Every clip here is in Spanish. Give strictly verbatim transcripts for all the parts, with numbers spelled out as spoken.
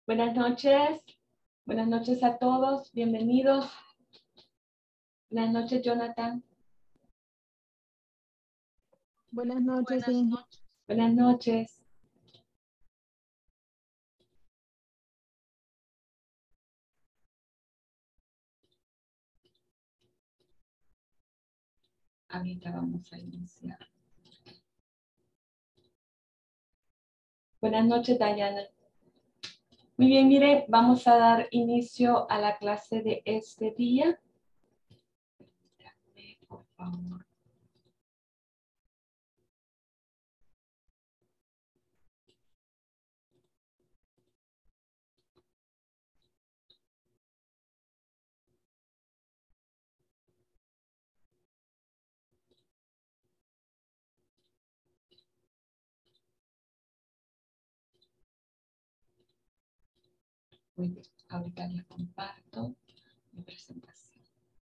Buenas noches, buenas noches a todos, bienvenidos. Buenas noches, Jonathan. Buenas noches, Inge. Buenas noches. Ahorita vamos a iniciar. Buenas noches, Dayana. Muy bien, mire, vamos a dar inicio a la clase de este día. Dame, por favor. Muy bien, ahorita les comparto mi presentación.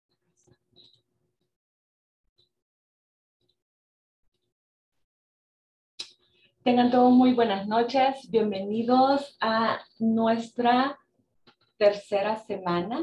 Tengan todos muy buenas noches, bienvenidos a nuestra tercera semana.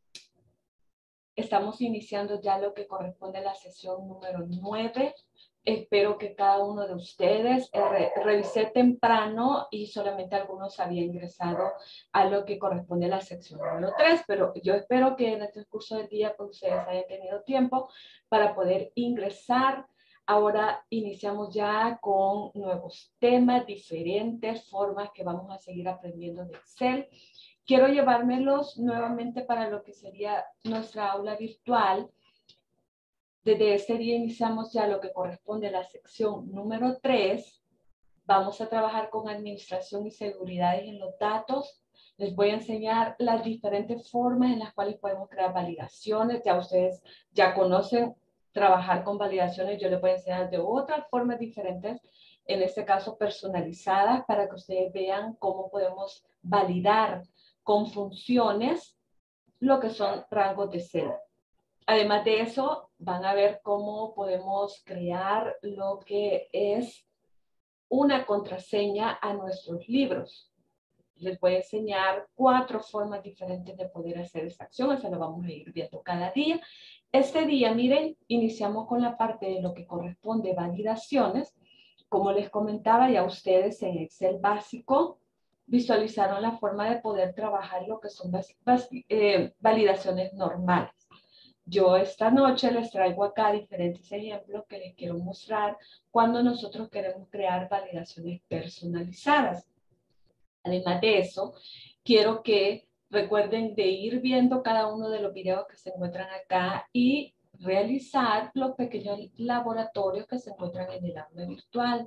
Estamos iniciando ya lo que corresponde a la sesión número nueve. Espero que cada uno de ustedes eh, re revise temprano y solamente algunos habían ingresado a lo que corresponde a la sección número tres, pero yo espero que en el transcurso del día pues, ustedes hayan tenido tiempo para poder ingresar. Ahora iniciamos ya con nuevos temas, diferentes formas que vamos a seguir aprendiendo de Excel. Quiero llevármelos nuevamente para lo que sería nuestra aula virtual. Desde este día iniciamos ya lo que corresponde a la sección número tres. Vamos a trabajar con administración y seguridad en los datos. Les voy a enseñar las diferentes formas en las cuales podemos crear validaciones. Ya ustedes ya conocen trabajar con validaciones. Yo les voy a enseñar de otras formas diferentes, en este caso personalizadas, para que ustedes vean cómo podemos validar con funciones lo que son rangos de celda. Además de eso, van a ver cómo podemos crear lo que es una contraseña a nuestros libros. Les voy a enseñar cuatro formas diferentes de poder hacer esta acción. Eso lo vamos a ir viendo cada día. Este día, miren, iniciamos con la parte de lo que corresponde a validaciones. Como les comentaba, ya ustedes en Excel básico visualizaron la forma de poder trabajar lo que son eh, validaciones normales. Yo esta noche les traigo acá diferentes ejemplos que les quiero mostrar cuando nosotros queremos crear validaciones personalizadas. Además de eso, quiero que recuerden de ir viendo cada uno de los videos que se encuentran acá y realizar los pequeños laboratorios que se encuentran en el aula virtual.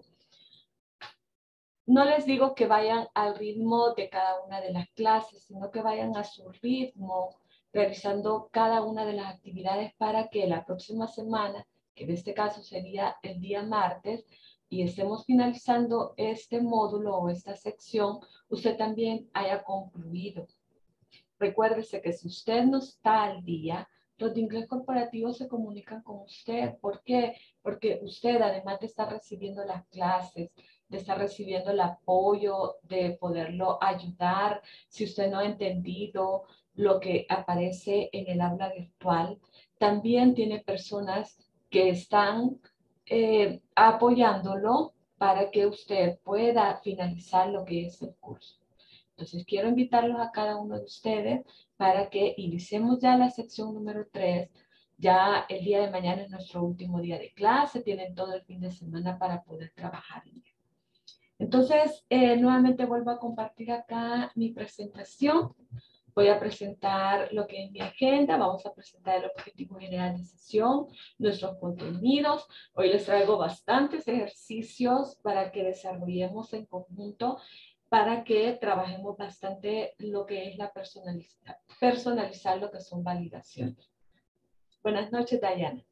No les digo que vayan al ritmo de cada una de las clases, sino que vayan a su ritmo, realizando cada una de las actividades para que la próxima semana, que en este caso sería el día martes, y estemos finalizando este módulo o esta sección, usted también haya concluido. Recuérdese que si usted no está al día, los de inglés corporativo se comunican con usted. ¿Por qué? Porque usted, además de estar recibiendo las clases, de estar recibiendo el apoyo, de poderlo ayudar, si usted no ha entendido lo que aparece en el aula virtual, también tiene personas que están eh, apoyándolo para que usted pueda finalizar lo que es el curso. Entonces, quiero invitarlos a cada uno de ustedes para que iniciemos ya la sección número tres. Ya el día de mañana es nuestro último día de clase. Tienen todo el fin de semana para poder trabajar en ello. Entonces, eh, nuevamente vuelvo a compartir acá mi presentación. Voy a presentar lo que es mi agenda. Vamos a presentar el objetivo general de sesión, nuestros contenidos. Hoy les traigo bastantes ejercicios para que desarrollemos en conjunto, para que trabajemos bastante lo que es la personalización, personalizar lo que son validaciones. Buenas noches, Dayana.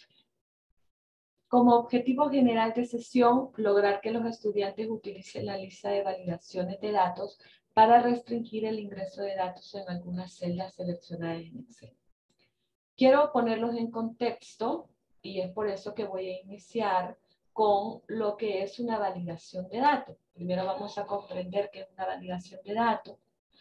Como objetivo general de sesión, lograr que los estudiantes utilicen la lista de validaciones de datos para restringir el ingreso de datos en algunas celdas seleccionadas en Excel. Quiero ponerlos en contexto y es por eso que voy a iniciar con lo que es una validación de datos. Primero vamos a comprender qué es una validación de datos.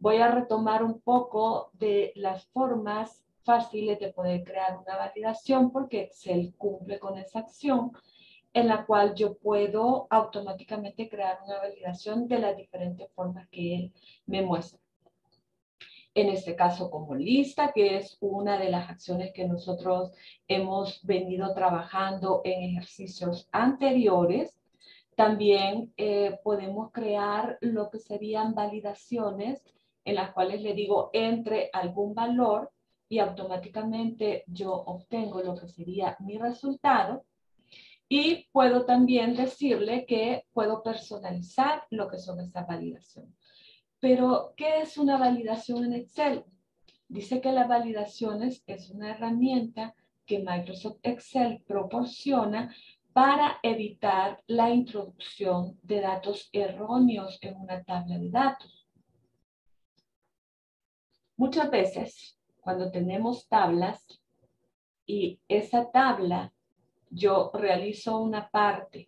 voy a retomar un poco de las formas fáciles de poder crear una validación porque Excel cumple con esa acción en la cual yo puedo automáticamente crear una validación de las diferentes formas que él me muestra. En este caso como lista, que es una de las acciones que nosotros hemos venido trabajando en ejercicios anteriores. También eh, podemos crear lo que serían validaciones en las cuales le digo entre algún valor y automáticamente yo obtengo lo que sería mi resultado. Y puedo también decirle que puedo personalizar lo que son estas validaciones. Pero, ¿qué es una validación en Excel? Dice que las validaciones es una herramienta que Microsoft Excel proporciona para evitar la introducción de datos erróneos en una tabla de datos. Muchas veces, cuando tenemos tablas y esa tabla yo realizo una parte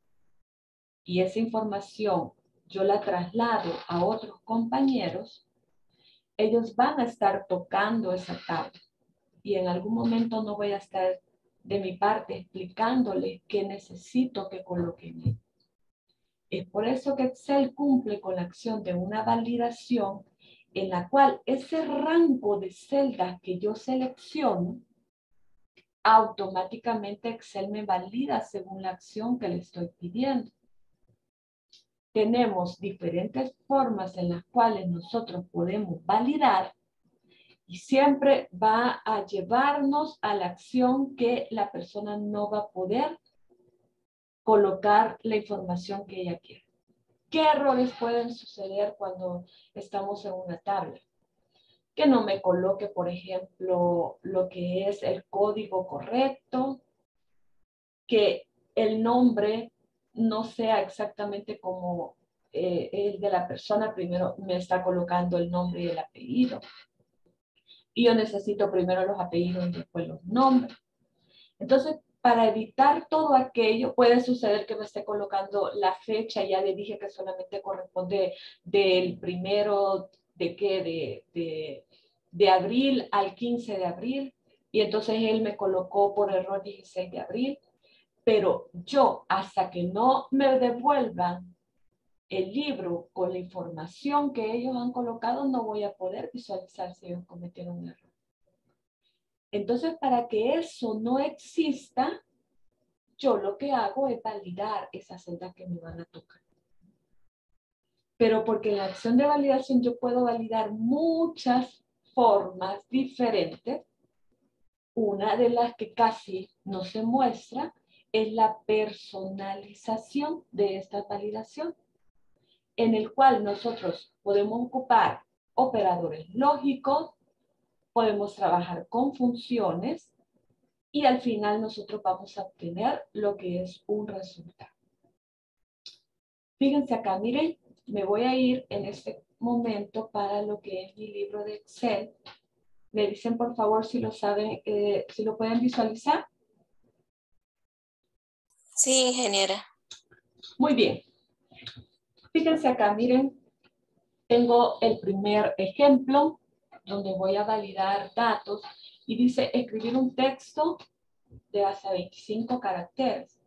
y esa información yo la traslado a otros compañeros, ellos van a estar tocando esa tabla y en algún momento no voy a estar de mi parte explicándole qué necesito que coloquen ahí. Es por eso que Excel cumple con la acción de una validación en la cual ese rango de celdas que yo selecciono, automáticamente Excel me valida según la acción que le estoy pidiendo. Tenemos diferentes formas en las cuales nosotros podemos validar y siempre va a llevarnos a la acción que la persona no va a poder colocar la información que ella quiere. ¿Qué errores pueden suceder cuando estamos en una tabla? Que no me coloque, por ejemplo, lo que es el código correcto, que el nombre no sea exactamente como eh, el de la persona, primero me está colocando el nombre y el apellido. Y yo necesito primero los apellidos y después los nombres. Entonces, para evitar todo aquello, puede suceder que me esté colocando la fecha, ya le dije que solamente corresponde del primero de qué, de, de, de abril al quince de abril, y entonces él me colocó por error dieciséis de abril, pero yo hasta que no me devuelvan el libro con la información que ellos han colocado, no voy a poder visualizar si ellos cometieron un error. Entonces, para que eso no exista, yo lo que hago es validar esas celdas que me van a tocar. Pero porque en la acción de validación yo puedo validar muchas formas diferentes, una de las que casi no se muestra es la personalización de esta validación, en el cual nosotros podemos ocupar operadores lógicos, podemos trabajar con funciones y al final nosotros vamos a obtener lo que es un resultado. Fíjense acá, miren, me voy a ir en este momento para lo que es mi libro de Excel. Me dicen por favor si lo saben, eh, si lo pueden visualizar. Sí, ingeniera. Muy bien. Fíjense acá, miren, tengo el primer ejemplo donde voy a validar datos y dice escribir un texto de hasta veinticinco caracteres.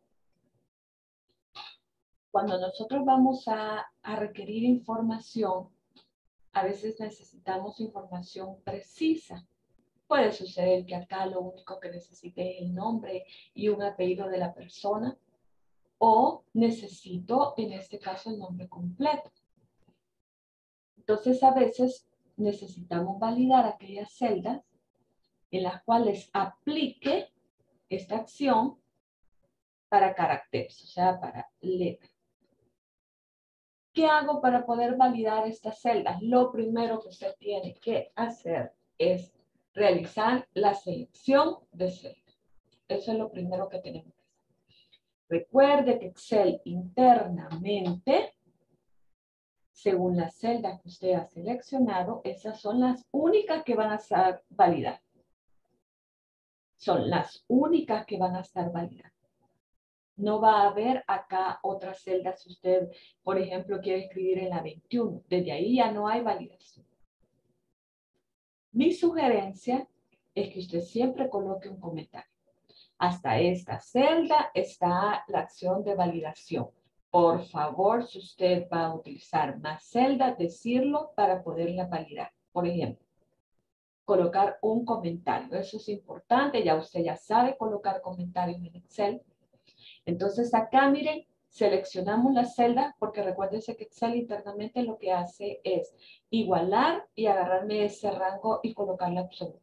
Cuando nosotros vamos a, a requerir información, a veces necesitamos información precisa. Puede suceder que acá lo único que necesite es el nombre y un apellido de la persona, o necesito, en este caso, el nombre completo. Entonces, a veces necesitamos validar aquellas celdas en las cuales aplique esta acción para caracteres, o sea, para letras. ¿Qué hago para poder validar estas celdas? Lo primero que usted tiene que hacer es realizar la selección de celdas. Eso es lo primero que tenemos que hacer. Recuerde que Excel internamente, según las celdas que usted ha seleccionado, esas son las únicas que van a estar validadas. Son las únicas que van a estar validadas. No va a haber acá otras celdas si usted, por ejemplo, quiere escribir en la veintiuno. Desde ahí ya no hay validación. Mi sugerencia es que usted siempre coloque un comentario. Hasta esta celda está la acción de validación. Por favor, si usted va a utilizar más celdas, decirlo para poderla validar. Por ejemplo, colocar un comentario. Eso es importante. Ya usted ya sabe colocar comentarios en Excel. Entonces acá, miren, seleccionamos la celda porque recuérdense que Excel internamente lo que hace es igualar y agarrarme ese rango y colocarle absoluto.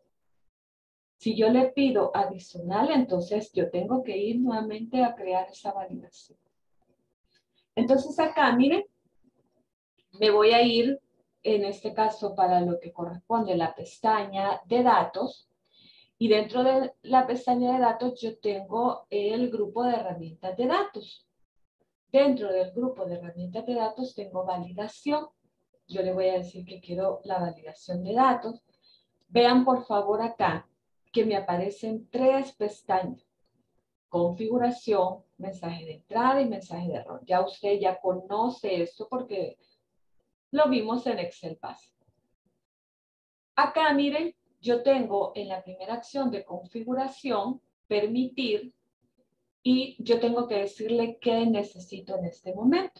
Si yo le pido adicional, entonces yo tengo que ir nuevamente a crear esa validación. Entonces acá, miren, me voy a ir, en este caso, para lo que corresponde la pestaña de datos. Y dentro de la pestaña de datos yo tengo el grupo de herramientas de datos. Dentro del grupo de herramientas de datos tengo validación. Yo le voy a decir que quiero la validación de datos. Vean por favor acá que me aparecen tres pestañas. Configuración, mensaje de entrada y mensaje de error. Ya usted ya conoce esto porque lo vimos en Excel básico. Acá miren, yo tengo en la primera acción de configuración, permitir, y yo tengo que decirle qué necesito en este momento.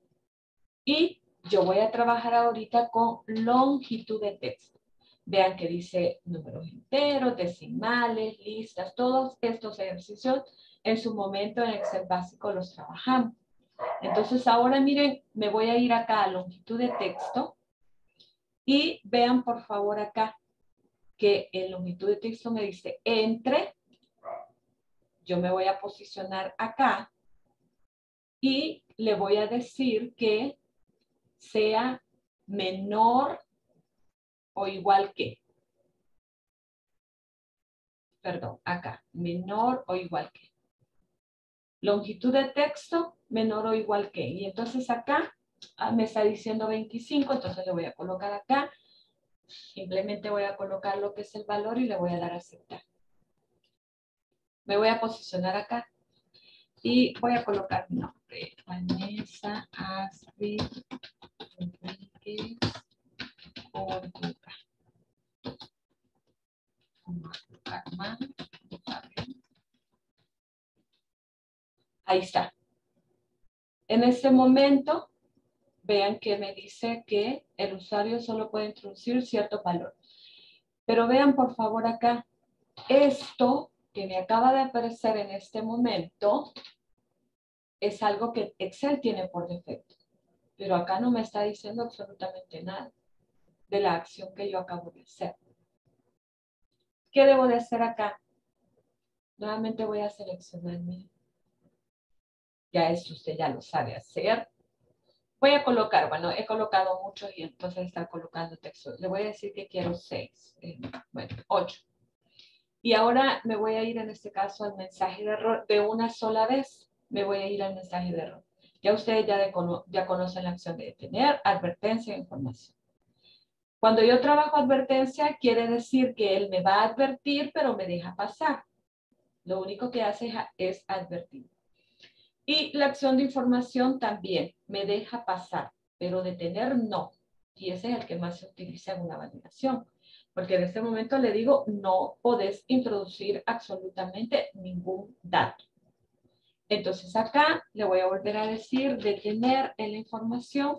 Y yo voy a trabajar ahorita con longitud de texto. Vean que dice números enteros, decimales, listas, todos estos ejercicios en su momento en Excel básico los trabajamos. Entonces ahora miren, me voy a ir acá a longitud de texto y vean por favor acá que en longitud de texto me dice entre, yo me voy a posicionar acá y le voy a decir que sea menor o igual que. Perdón, acá, menor o igual que. Longitud de texto, menor o igual que. Y entonces acá ah, me está diciendo veinticinco, entonces le voy a colocar acá. Simplemente voy a colocar lo que es el valor y le voy a dar a aceptar. Me voy a posicionar acá y voy a colocar mi nombre. Vanessa Astrid Enríquez Orduga. Ahí está. En este momento, vean que me dice que el usuario solo puede introducir cierto valor. Pero vean por favor acá, esto que me acaba de aparecer en este momento es algo que Excel tiene por defecto. Pero acá no me está diciendo absolutamente nada de la acción que yo acabo de hacer. ¿Qué debo de hacer acá? Nuevamente voy a seleccionar mi. Ya esto usted ya lo sabe hacer. Voy a colocar, bueno, he colocado muchos y entonces está colocando texto. Le voy a decir que quiero seis, eh, bueno, ocho. Y ahora me voy a ir en este caso al mensaje de error. De una sola vez me voy a ir al mensaje de error. Ya ustedes ya, de, ya conocen la acción de detener, advertencia e información. Cuando yo trabajo advertencia, quiere decir que él me va a advertir, pero me deja pasar. Lo único que hace es advertir. Y la acción de información también me deja pasar, pero detener no. Y ese es el que más se utiliza en una validación. Porque en este momento le digo, no podés introducir absolutamente ningún dato. Entonces acá le voy a volver a decir, detener en la información,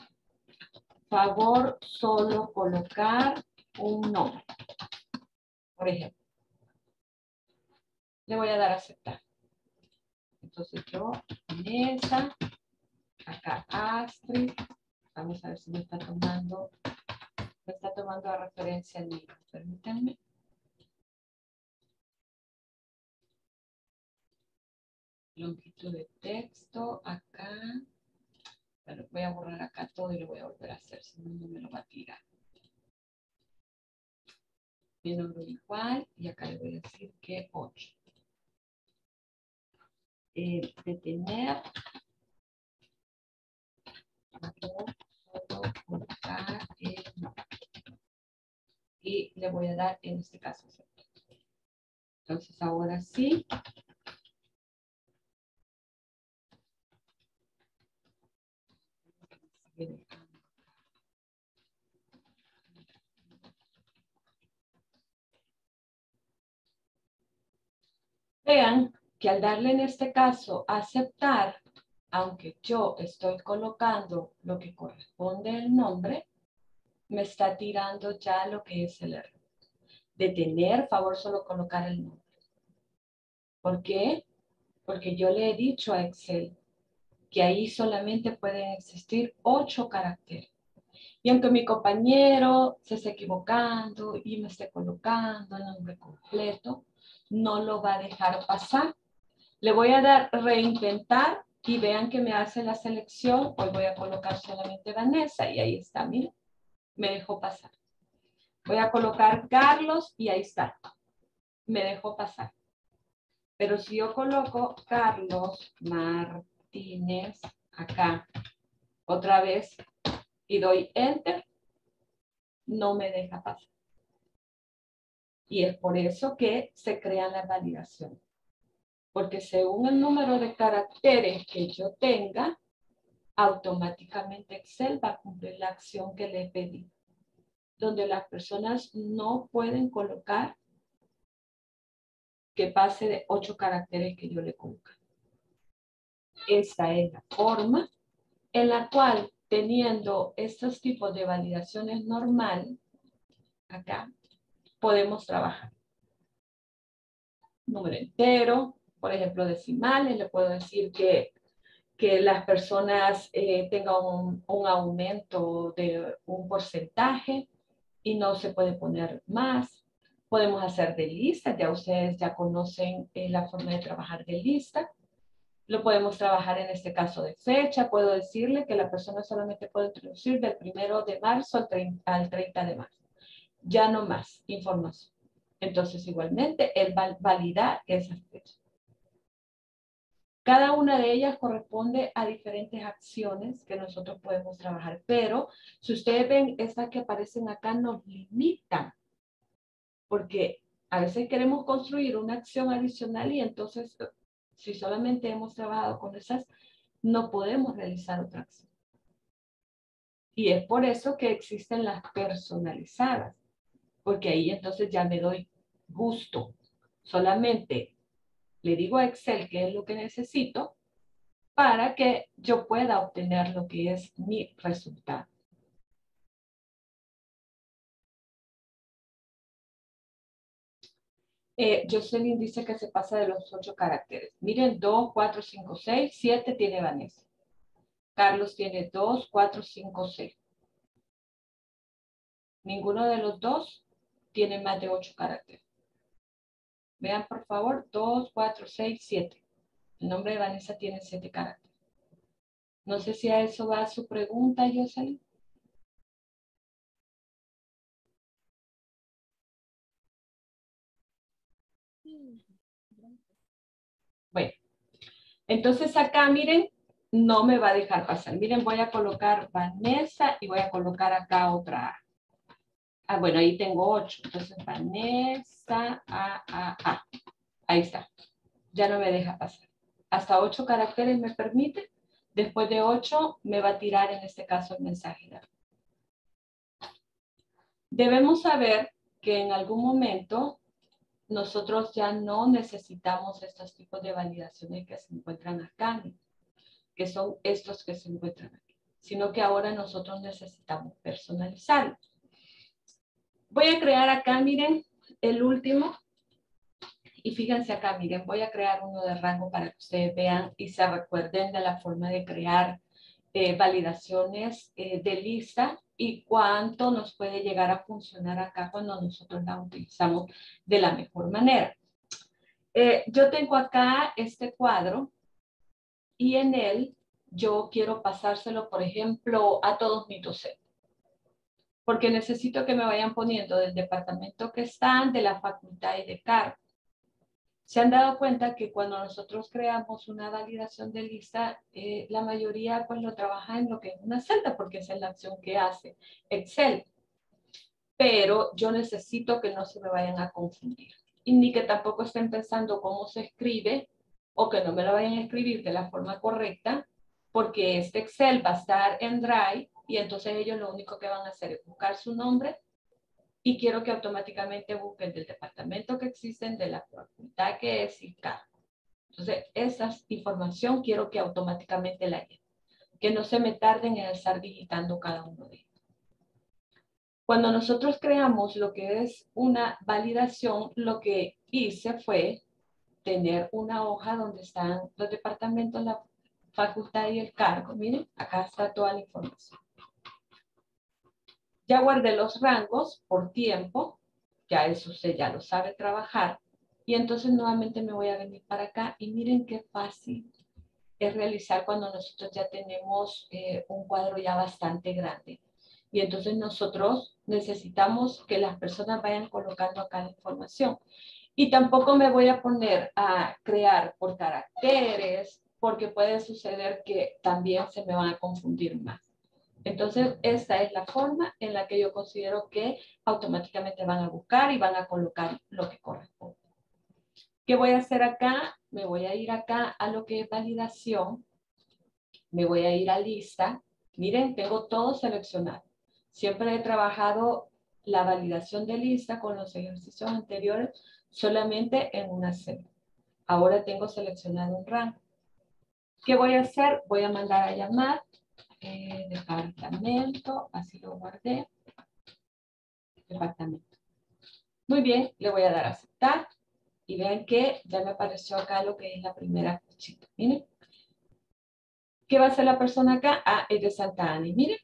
favor solo colocar un nombre. Por ejemplo. Le voy a dar a aceptar. Entonces yo, Vanessa, acá Astrid, vamos a ver si me está tomando, me está tomando a referencia el libro. Permítanme. Longitud de texto, acá. Bueno, voy a borrar acá todo y lo voy a volver a hacer, si no, no me lo va a tirar. Mi nombre igual, y acá le voy a decir que ocho. Eh, detener. Solo colocar el nombre. Y le voy a dar en este caso. Entonces ahora sí. Vean que al darle en este caso aceptar, aunque yo estoy colocando lo que corresponde al nombre, me está tirando ya lo que es el error. Detener, favor solo colocar el nombre. ¿Por qué? Porque yo le he dicho a Excel que ahí solamente pueden existir ocho caracteres. Y aunque mi compañero se esté equivocando y me esté colocando el nombre completo, no lo va a dejar pasar. Le voy a dar reintentar y vean que me hace la selección. Hoy voy a colocar solamente Vanessa y ahí está, miren, me dejó pasar. Voy a colocar Carlos y ahí está, me dejó pasar. Pero si yo coloco Carlos Martínez acá, otra vez, y doy Enter, no me deja pasar. Y es por eso que se crean las validaciones. Porque según el número de caracteres que yo tenga, automáticamente Excel va a cumplir la acción que le pedí. Donde las personas no pueden colocar que pase de ocho caracteres que yo le coloque. Esta es la forma en la cual, teniendo estos tipos de validaciones normal, acá, podemos trabajar. Número entero, por ejemplo, decimales, le puedo decir que, que las personas eh, tengan un, un aumento de un porcentaje y no se puede poner más. Podemos hacer de lista, ya ustedes ya conocen eh, la forma de trabajar de lista. Lo podemos trabajar en este caso de fecha. Puedo decirle que la persona solamente puede introducir del primero de marzo al treinta, al treinta de marzo. Ya no más información. Entonces, igualmente, él va a validar esas fechas. Cada una de ellas corresponde a diferentes acciones que nosotros podemos trabajar. Pero, si ustedes ven, estas que aparecen acá nos limitan. Porque a veces queremos construir una acción adicional y entonces, si solamente hemos trabajado con esas, no podemos realizar otra acción. Y es por eso que existen las personalizadas, porque ahí entonces ya me doy gusto. Solamente le digo a Excel qué es lo que necesito para que yo pueda obtener lo que es mi resultado. Eh, Jocelyn dice que se pasa de los ocho caracteres. Miren, dos, cuatro, cinco, seis, siete tiene Vanessa. Carlos tiene dos, cuatro, cinco, seis. Ninguno de los dos tiene más de ocho caracteres. Vean, por favor, dos, cuatro, seis, siete. El nombre de Vanessa tiene siete caracteres. No sé si a eso va su pregunta, Jocelyn. Bueno, entonces acá, miren, no me va a dejar pasar. Miren, voy a colocar Vanessa y voy a colocar acá otra. Ah, bueno, ahí tengo ocho. Entonces, Vanessa, A, A, A. Ahí está. Ya no me deja pasar. Hasta ocho caracteres me permite. Después de ocho, me va a tirar en este caso el mensaje. Debemos saber que en algún momento nosotros ya no necesitamos estos tipos de validaciones que se encuentran acá, que son estos que se encuentran aquí, sino que ahora nosotros necesitamos personalizarlos. Voy a crear acá, miren, el último. Y fíjense acá, miren, voy a crear uno de rango para que ustedes vean y se recuerden de la forma de crear eh, validaciones eh, de lista y cuánto nos puede llegar a funcionar acá cuando nosotros la utilizamos de la mejor manera. Eh, yo tengo acá este cuadro y en él yo quiero pasárselo, por ejemplo, a todos mis docentes. Porque necesito que me vayan poniendo del departamento que están, de la facultad y de cargo. Se han dado cuenta que cuando nosotros creamos una validación de lista, eh, la mayoría pues lo trabaja en lo que es una celda, porque esa es la acción que hace Excel. Pero yo necesito que no se me vayan a confundir. Y ni que tampoco estén pensando cómo se escribe, o que no me lo vayan a escribir de la forma correcta, porque este Excel va a estar en Drive, y entonces ellos lo único que van a hacer es buscar su nombre, y quiero que automáticamente busquen del departamento que existen, de la facultad facultad que es I C A. Entonces, esa información quiero que automáticamente la lleven, que no se me tarden en estar digitando cada uno de ellos. Cuando nosotros creamos lo que es una validación, lo que hice fue tener una hoja donde están los departamentos, la facultad y el cargo. Miren, acá está toda la información. Ya guardé los rangos por tiempo, ya eso usted ya lo sabe trabajar. Y entonces nuevamente me voy a venir para acá y miren qué fácil es realizar cuando nosotros ya tenemos eh, un cuadro ya bastante grande. Y entonces nosotros necesitamos que las personas vayan colocando acá la información. Y tampoco me voy a poner a crear por caracteres, porque puede suceder que también se me van a confundir más. Entonces, esta es la forma en la que yo considero que automáticamente van a buscar y van a colocar lo que corresponde. ¿Qué voy a hacer acá? Me voy a ir acá a lo que es validación. Me voy a ir a lista. Miren, tengo todo seleccionado. Siempre he trabajado la validación de lista con los ejercicios anteriores solamente en una celda. Ahora tengo seleccionado un rango. ¿Qué voy a hacer? Voy a mandar a llamar eh, departamento, así lo guardé. Departamento. Muy bien, le voy a dar a aceptar. Y vean que ya me apareció acá lo que es la primera fichita. Miren. ¿Qué va a hacer la persona acá? Ah, es de Santa Ana. Y miren.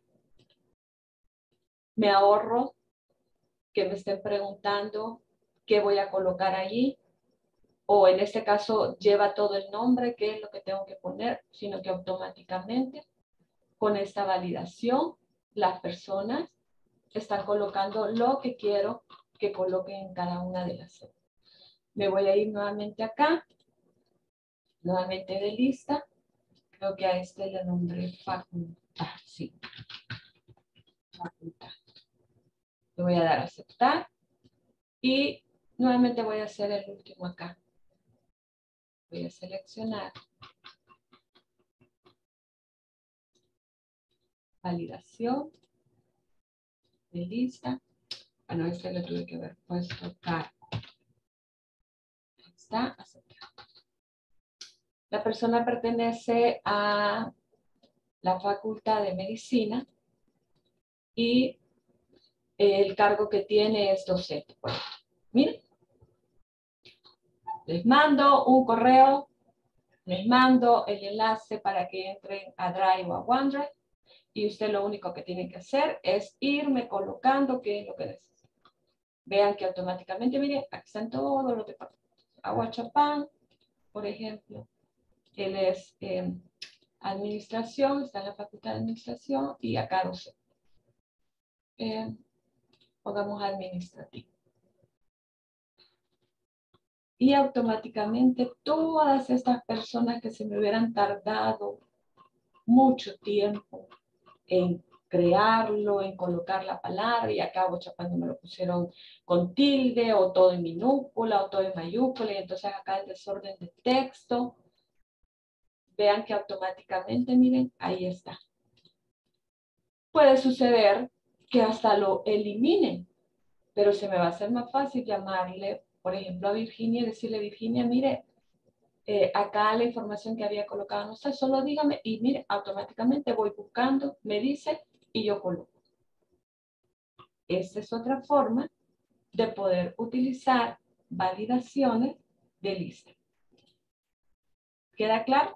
Me ahorro que me estén preguntando qué voy a colocar allí. O en este caso lleva todo el nombre, qué es lo que tengo que poner, sino que automáticamente con esta validación las personas están colocando lo que quiero que coloquen en cada una de las celdas. Me voy a ir nuevamente acá, nuevamente de lista. Creo que a este le nombré facultad, sí. Facultad. Le voy a dar a aceptar y nuevamente voy a hacer el último acá. Voy a seleccionar validación de lista. Bueno, este lo tuve que haber puesto acá. Está aceptado. La persona pertenece a la Facultad de Medicina y el cargo que tiene es docente. Bueno, miren, les mando un correo, les mando el enlace para que entren a Drive o a OneDrive y usted lo único que tiene que hacer es irme colocando qué es lo que necesita. Vean que automáticamente, miren, aquí están todos los departamentos. Aguachapán, por ejemplo, él es eh, administración, está en la Facultad de Administración y acá docente. Eh, pongamos administrativo. Y automáticamente todas estas personas que se me hubieran tardado mucho tiempo en crearlo, en colocar la palabra, y acá Aguachapán me lo pusieron con tilde, o todo en minúscula, o todo en mayúscula, y entonces acá el desorden de texto. Vean que automáticamente, miren, ahí está. Puede suceder que hasta lo eliminen, pero se me va a hacer más fácil llamarle, por ejemplo, a Virginia y decirle, Virginia, mire, eh, acá la información que había colocado no está, solo dígame y mire, automáticamente voy buscando, me dice y yo coloco. Esta es otra forma de poder utilizar validaciones de lista. ¿Queda claro?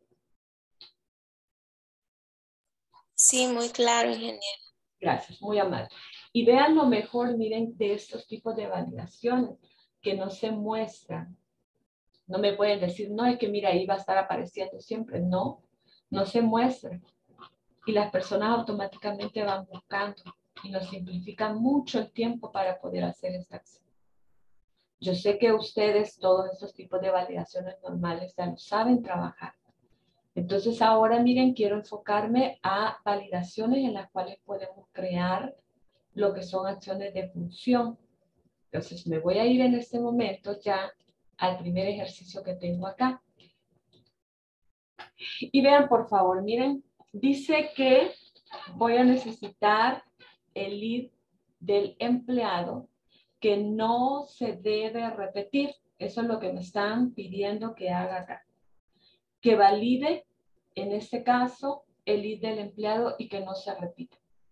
Sí, muy claro, ingeniero. Gracias, muy amable. Y vean lo mejor, miren, de estos tipos de validaciones que no se muestran. No me pueden decir, no, es que mira, ahí va a estar apareciendo siempre. No, no se muestra. Y las personas automáticamente van buscando y nos simplifican mucho el tiempo para poder hacer esta acción. Yo sé que ustedes todos estos tipos de validaciones normales ya lo saben trabajar. Entonces ahora miren, quiero enfocarme a validaciones en las cuales podemos crear lo que son acciones de función. Entonces me voy a ir en este momento ya al primer ejercicio que tengo acá. Y vean por favor, miren, dice que voy a necesitar el lead del empleado que no se debe repetir. Eso es lo que me están pidiendo que haga acá. Que valide, en este caso, el I D del empleado y que no se repita.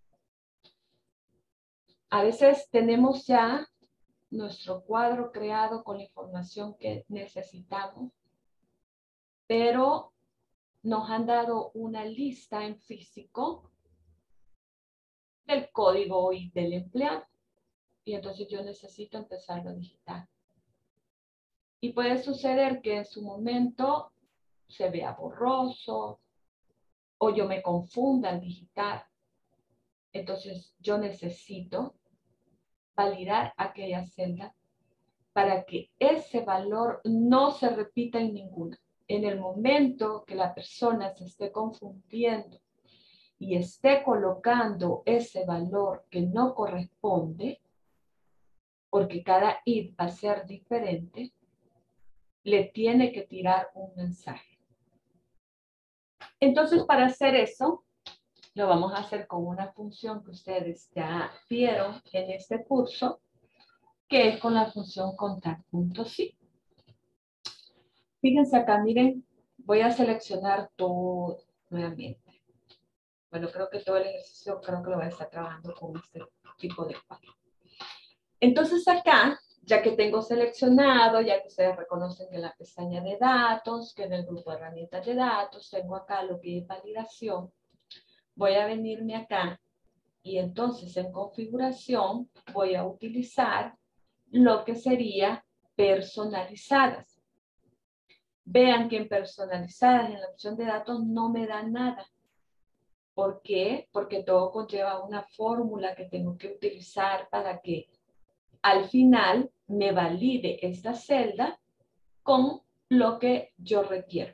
A veces tenemos ya nuestro cuadro creado con la información que necesitamos, pero nos han dado una lista en físico del código I D del empleado. Y entonces yo necesito empezarlo a digitar. Y puede suceder que en su momento se vea borroso o yo me confunda al digitar. Entonces yo necesito validar aquella celda para que ese valor no se repita en ninguna. En el momento que la persona se esté confundiendo y esté colocando ese valor que no corresponde, porque cada I D va a ser diferente, le tiene que tirar un mensaje. Entonces, para hacer eso, lo vamos a hacer con una función que ustedes ya vieron en este curso, que es con la función contar.si. Fíjense acá, miren, voy a seleccionar todo nuevamente. Bueno, creo que todo el ejercicio, creo que lo voy a estar trabajando con este tipo de cuadro. Entonces acá, ya que tengo seleccionado, ya que ustedes reconocen que en la pestaña de datos, que en el grupo de herramientas de datos, tengo acá lo que es validación, voy a venirme acá y entonces en configuración voy a utilizar lo que sería personalizadas. Vean que en personalizadas, en la opción de datos, no me da nada. ¿Por qué? Porque todo conlleva una fórmula que tengo que utilizar para que al final me valide esta celda con lo que yo requiero.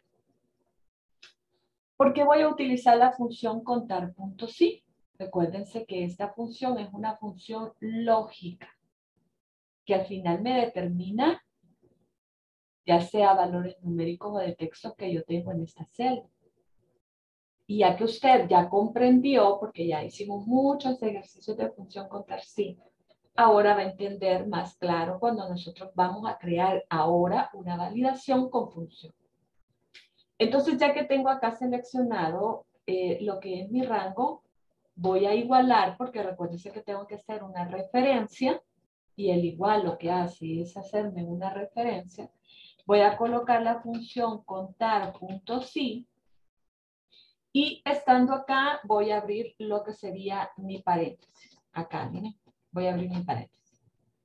¿Por qué voy a utilizar la función contar.si? Recuérdense que esta función es una función lógica que al final me determina ya sea valores numéricos o de texto que yo tengo en esta celda. Y ya que usted ya comprendió, porque ya hicimos muchos ejercicios de función contar sí, ahora va a entender más claro cuando nosotros vamos a crear ahora una validación con función. Entonces, ya que tengo acá seleccionado eh, lo que es mi rango, voy a igualar, porque recuérdense que tengo que hacer una referencia, y el igual lo que hace es hacerme una referencia. Voy a colocar la función contar.si, y estando acá voy a abrir lo que sería mi paréntesis. Acá, miren, voy a abrir mi paréntesis.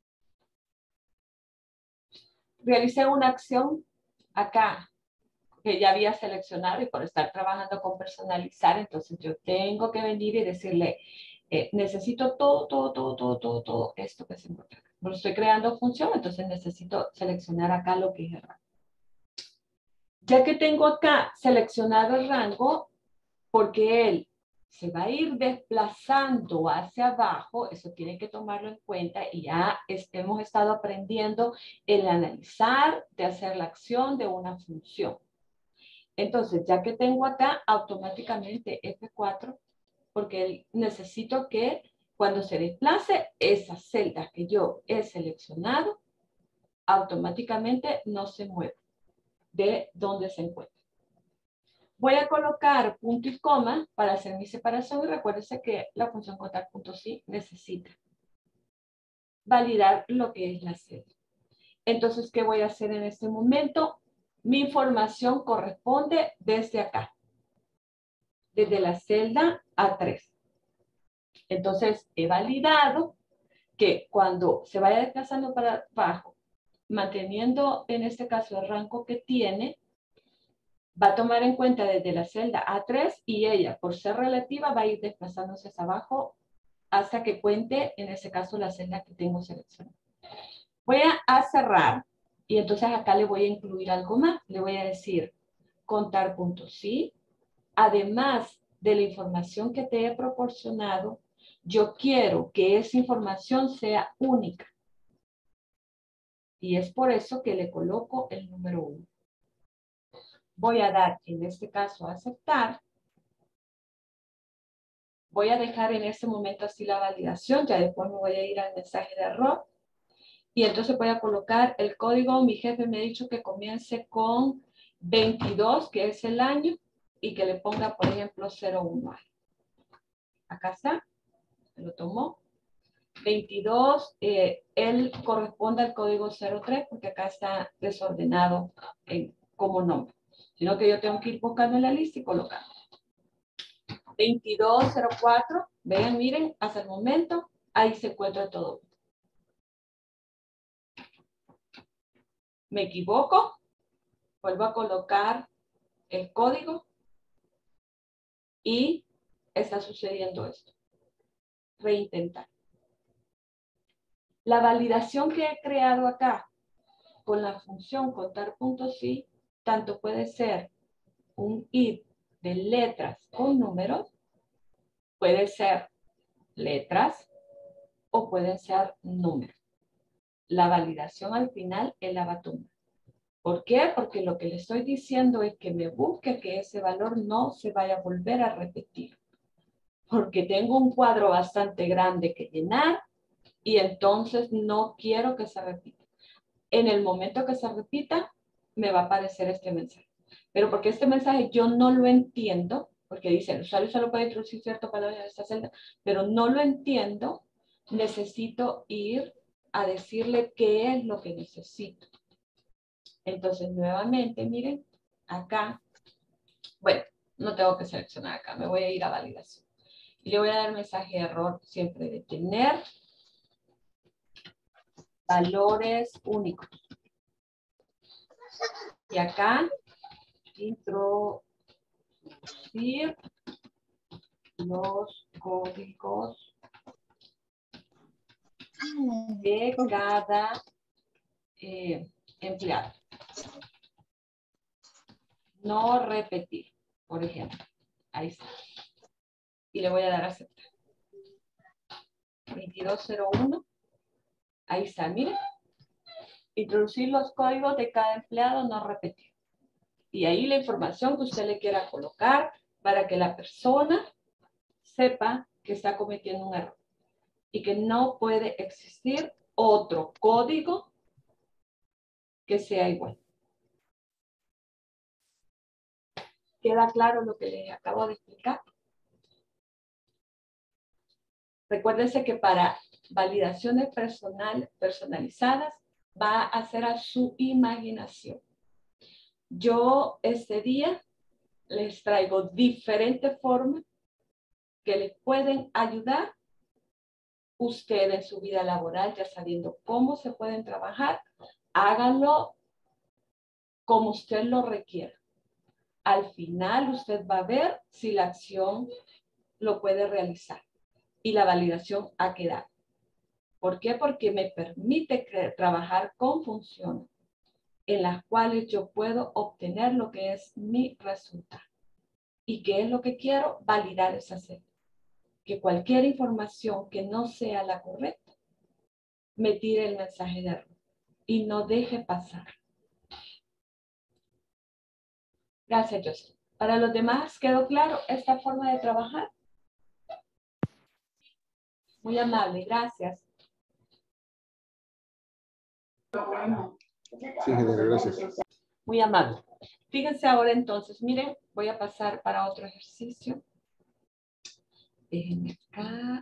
Realicé una acción acá que ya había seleccionado y por estar trabajando con personalizar, entonces yo tengo que venir y decirle, eh, necesito todo, todo, todo, todo, todo, todo esto que se encuentra acá. Lo estoy creando función, entonces necesito seleccionar acá lo que es el rango. Ya que tengo acá seleccionado el rango, porque él se va a ir desplazando hacia abajo, eso tiene que tomarlo en cuenta y ya es, hemos estado aprendiendo el analizar de hacer la acción de una función. Entonces, ya que tengo acá automáticamente F cuatro, porque necesito que cuando se desplace esa celda que yo he seleccionado, automáticamente no se mueve de donde se encuentra. Voy a colocar punto y coma para hacer mi separación y recuérdense que la función contar.si necesita validar lo que es la celda. Entonces, ¿qué voy a hacer en este momento? Mi información corresponde desde acá, desde la celda A tres. Entonces, he validado que cuando se vaya desplazando para abajo, manteniendo en este caso el rango que tiene, va a tomar en cuenta desde la celda A tres y ella, por ser relativa, va a ir desplazándose hacia abajo hasta que cuente, en ese caso, la celda que tengo seleccionada. Voy a, a cerrar y entonces acá le voy a incluir algo más. Le voy a decir contar.si. Además de la información que te he proporcionado, yo quiero que esa información sea única. Y es por eso que le coloco el número uno. Voy a dar, en este caso, a aceptar. Voy a dejar en este momento así la validación. Ya después me voy a ir al mensaje de error. Y entonces voy a colocar el código. Mi jefe me ha dicho que comience con veintidós, que es el año, y que le ponga, por ejemplo, cero uno. Acá está, lo tomó. veintidós, eh, él corresponde al código cero tres, porque acá está desordenado en, como nombre. Sino que yo tengo que ir buscando en la lista y colocando. veintidós cero cuatro, vean, miren, hasta el momento, ahí se encuentra todo. Me equivoco, vuelvo a colocar el código y está sucediendo esto. Reintentar. La validación que he creado acá con la función contar puntos sí, tanto puede ser un if de letras con números, puede ser letras o pueden ser números. La validación al final es la va a tomar. ¿Por qué? Porque lo que le estoy diciendo es que me busque que ese valor no se vaya a volver a repetir. Porque tengo un cuadro bastante grande que llenar y entonces no quiero que se repita. En el momento que se repita, me va a aparecer este mensaje. Pero porque este mensaje yo no lo entiendo, porque dice, el usuario solo puede introducir cierto valor en esta celda, pero no lo entiendo, necesito ir a decirle qué es lo que necesito. Entonces, nuevamente, miren, acá, bueno, no tengo que seleccionar acá, me voy a ir a validación. Y le voy a dar mensaje de error siempre de tener valores únicos. Y acá, introducir los códigos de cada eh, empleado. No repetir, por ejemplo. Ahí está. Y le voy a dar a aceptar. veintidós cero uno. Ahí está, miren. Introducir los códigos de cada empleado, no repetir. Y ahí la información que usted le quiera colocar para que la persona sepa que está cometiendo un error. Y que no puede existir otro código que sea igual. ¿Queda claro lo que les acabo de explicar? Recuérdense que para validaciones personal, personalizadas va a ser a su imaginación. Yo este día les traigo diferentes formas que les pueden ayudar ustedes en su vida laboral, ya sabiendo cómo se pueden trabajar. Háganlo como usted lo requiera. Al final usted va a ver si la acción lo puede realizar y la validación ha quedado. ¿Por qué? Porque me permite trabajar con funciones en las cuales yo puedo obtener lo que es mi resultado. ¿Y qué es lo que quiero? Validar esa celda. Que cualquier información que no sea la correcta me tire el mensaje de error y no deje pasar. Gracias, José. Para los demás, ¿quedó claro esta forma de trabajar? Muy amable, gracias. Sí, ingeniero, gracias. Muy amable. Fíjense ahora entonces, miren, voy a pasar para otro ejercicio. Déjenme acá.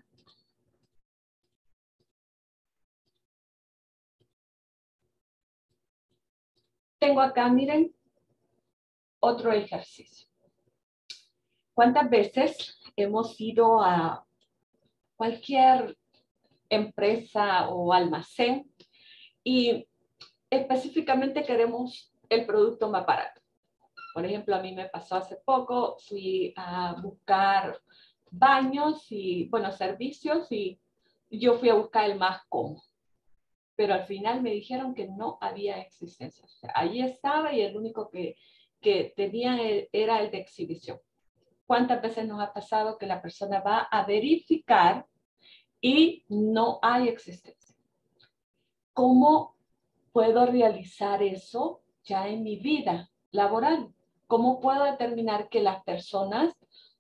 Tengo acá, miren, otro ejercicio. ¿Cuántas veces hemos ido a cualquier empresa o almacén y específicamente queremos el producto más barato? Por ejemplo, a mí me pasó hace poco, fui a buscar baños y, bueno, servicios y yo fui a buscar el más cómodo. Pero al final me dijeron que no había existencia. O sea, ahí estaba y el único que, que tenía era el de exhibición. ¿Cuántas veces nos ha pasado que la persona va a verificar y no hay existencia? ¿Cómo puedo realizar eso ya en mi vida laboral? ¿Cómo puedo determinar que las personas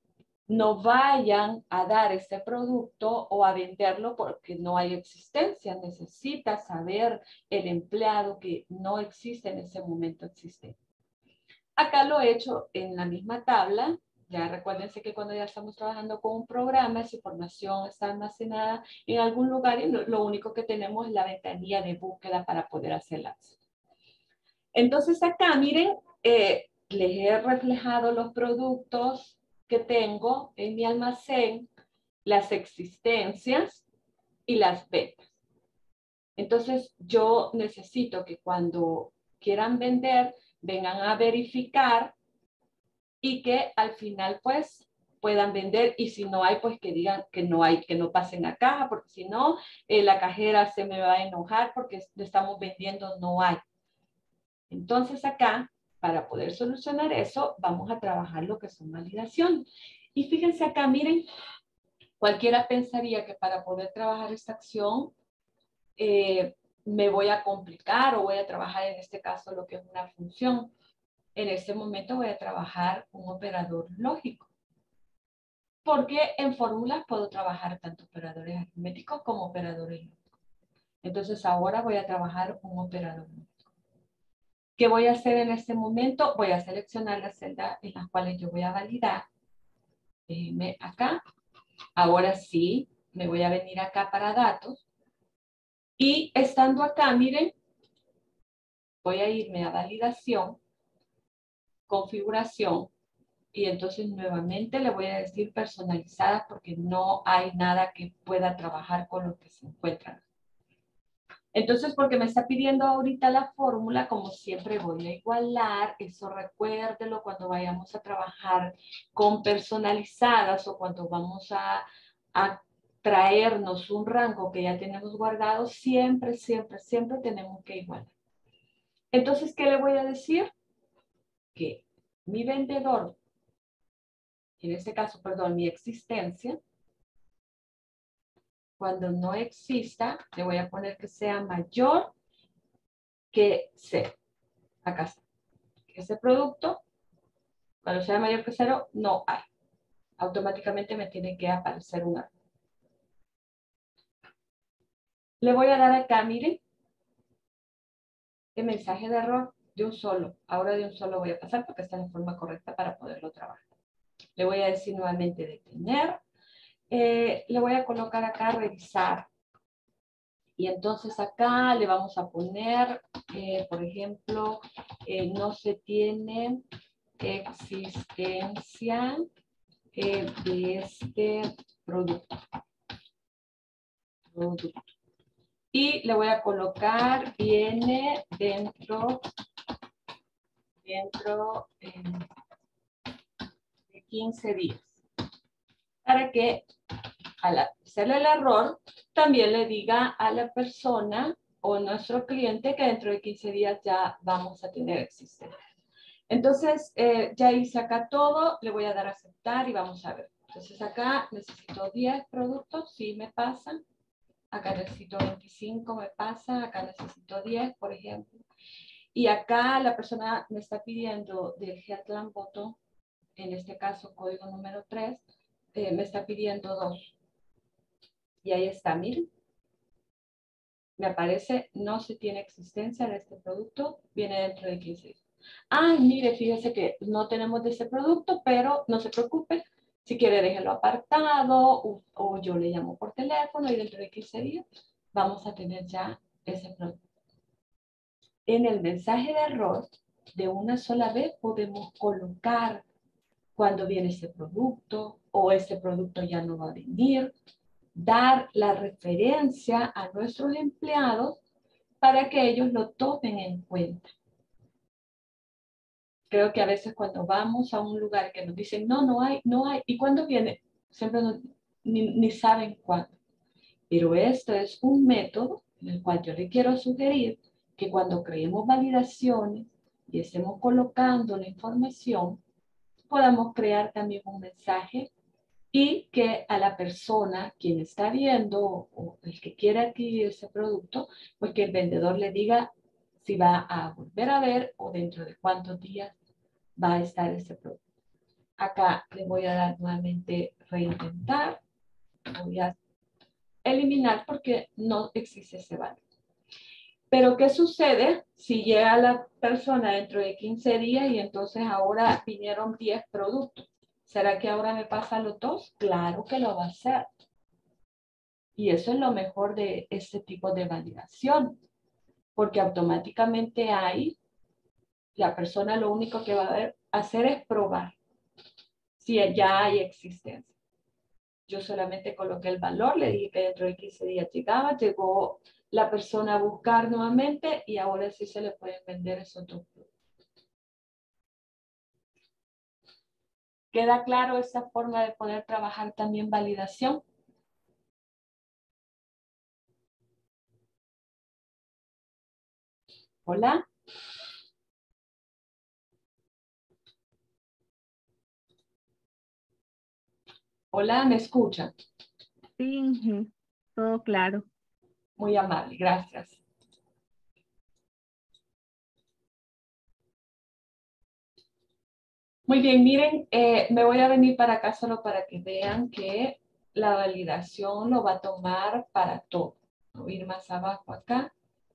no vayan a dar este producto o a venderlo porque no hay existencia. Necesita saber el empleado que no existe en ese momento existente. Acá lo he hecho en la misma tabla. Ya recuérdense que cuando ya estamos trabajando con un programa, esa información está almacenada en algún lugar y lo único que tenemos es la ventanilla de búsqueda para poder hacerla. Entonces acá, miren, eh, les he reflejado los productos que tengo en mi almacén, las existencias y las ventas. Entonces yo necesito que cuando quieran vender, vengan a verificar y que al final pues puedan vender, y si no hay, pues que digan que no hay, que no pasen a caja, porque si no, eh, la cajera se me va a enojar porque le estamos vendiendo, no hay. Entonces acá, para poder solucionar eso, vamos a trabajar lo que son validación. Y fíjense acá, miren, cualquiera pensaría que para poder trabajar esta acción, eh, me voy a complicar o voy a trabajar en este caso lo que es una función. En este momento voy a trabajar un operador lógico. Porque en fórmulas puedo trabajar tanto operadores aritméticos como operadores lógicos. Entonces ahora voy a trabajar un operador lógico. ¿Qué voy a hacer en este momento? Voy a seleccionar las celdas en las cuales yo voy a validar. Déjenme acá. Ahora sí, me voy a venir acá para datos. Y estando acá, miren, voy a irme a validación, configuración, y entonces nuevamente le voy a decir personalizada porque no hay nada que pueda trabajar con lo que se encuentran. Entonces, porque me está pidiendo ahorita la fórmula, como siempre voy a igualar, eso recuérdelo cuando vayamos a trabajar con personalizadas o cuando vamos a, a traernos un rango que ya tenemos guardado, siempre, siempre, siempre tenemos que igualar. Entonces, ¿qué le voy a decir? Que mi vendedor, en este caso, perdón, mi existencia, cuando no exista, le voy a poner que sea mayor que cero. Acá está. Ese producto, cuando sea mayor que cero, no hay. Automáticamente me tiene que aparecer un error. Le voy a dar acá, miren, el mensaje de error de un solo. Ahora de un solo voy a pasar porque está en la forma correcta para poderlo trabajar. Le voy a decir nuevamente detener. Eh, le voy a colocar acá revisar. Y entonces acá le vamos a poner, eh, por ejemplo, eh, no se tiene existencia eh, de este producto. producto. Y le voy a colocar, viene dentro, dentro eh, de quince días. Para que al hacerle el error, también le diga a la persona o nuestro cliente que dentro de quince días ya vamos a tener existencia. Entonces, eh, ya hice acá todo, le voy a dar a aceptar y vamos a ver. Entonces acá necesito diez productos, sí me pasan. Acá necesito veinticinco, me pasa. Acá necesito diez, por ejemplo. Y acá la persona me está pidiendo del Headland Button, en este caso código número tres, eh, me está pidiendo dos. Y ahí está, miren. Me aparece, no se tiene existencia de este producto, viene dentro de quince días. Ay, mire, fíjese que no tenemos de ese producto, pero no se preocupe. Si quiere, déjelo apartado o, o yo le llamo por teléfono y dentro de quince días vamos a tener ya ese producto. En el mensaje de error, de una sola vez podemos colocar cuando viene ese producto o este producto ya no va a venir, dar la referencia a nuestros empleados para que ellos lo tomen en cuenta. Creo que a veces cuando vamos a un lugar que nos dicen, no, no hay, no hay, ¿y cuándo viene? Siempre no, ni, ni saben cuándo. Pero esto es un método en el cual yo le quiero sugerir que cuando creemos validaciones y estemos colocando la información, podamos crear también un mensaje y que a la persona, quien está viendo o el que quiere adquirir ese producto, pues que el vendedor le diga si va a volver a ver o dentro de cuántos días va a estar ese producto. Acá le voy a dar nuevamente reintentar. Voy a eliminar porque no existe ese valor. Pero ¿qué sucede si llega la persona dentro de quince días y entonces ahora vinieron diez productos? ¿Será que ahora me pasa los dos? Claro que lo va a hacer. Y eso es lo mejor de este tipo de validación, porque automáticamente hay, la persona lo único que va a ver- hacer es probar si ya hay existencia. Yo solamente coloqué el valor, le dije que dentro de quince días llegaba, llegó la persona a buscar nuevamente y ahora sí se le pueden vender esos dos productos. ¿Queda claro esta forma de poder trabajar también validación? Hola. Hola, ¿me escuchan? Sí, ujú, todo claro. Muy amable, gracias. Muy bien, miren, eh, me voy a venir para acá solo para que vean que la validación lo va a tomar para todo. Voy a ir más abajo acá.